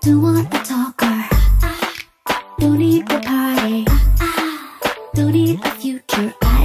Don't want a talker, don't need a party, don't need a future.